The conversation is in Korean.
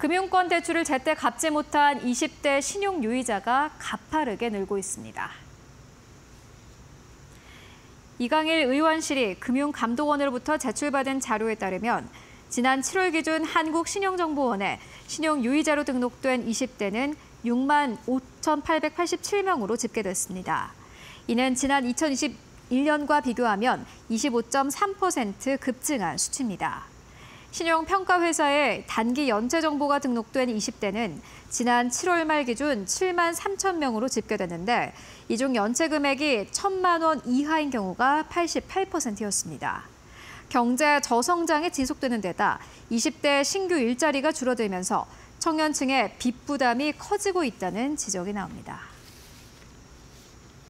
금융권 대출을 제때 갚지 못한 20대 신용 유의자가 가파르게 늘고 있습니다. 이강일 의원실이 금융감독원으로부터 제출받은 자료에 따르면 지난 7월 기준 한국신용정보원에 신용유의자로 등록된 20대는 6만 5,887명으로 집계됐습니다. 이는 지난 2021년과 비교하면 25.3% 급증한 수치입니다. 신용평가회사에 단기 연체 정보가 등록된 20대는 지난 7월 말 기준 7만 3천 명으로 집계됐는데 이 중 연체 금액이 1,000만 원 이하인 경우가 88%였습니다. 경제 저성장이 지속되는 데다 20대 신규 일자리가 줄어들면서 청년층의 빚 부담이 커지고 있다는 지적이 나옵니다.